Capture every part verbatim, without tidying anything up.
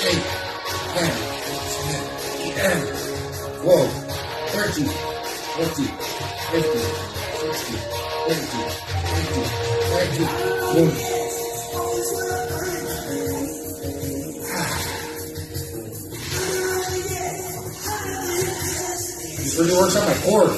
eight, nine, ten, twelve, thirteen, fourteen, fifteen, sixteen, seventeen, eighteen, nineteen, twenty. This really works on my core.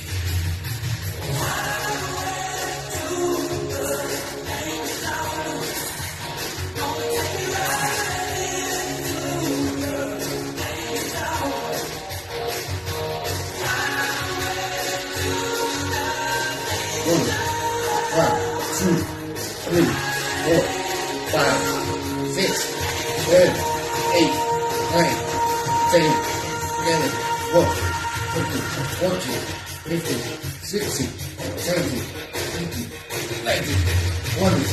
One, two, three, four, five, six, seven, eight, nine, ten, eleven, twelve, thirteen, fourteen, fifteen, sixteen, seventeen, eighteen, nineteen, twenty.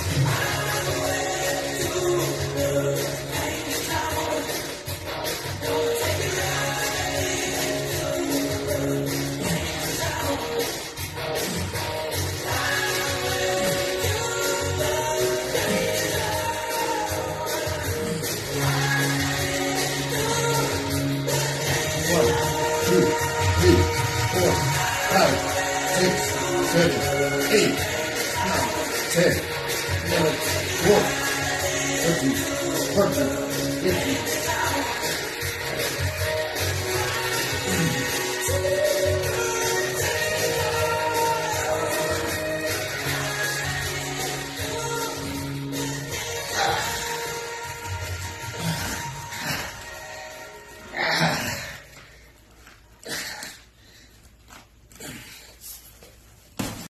One, two, three, four, five, six, seven, eight, nine, ten, eleven, twelve, thirteen, fourteen, fifteen,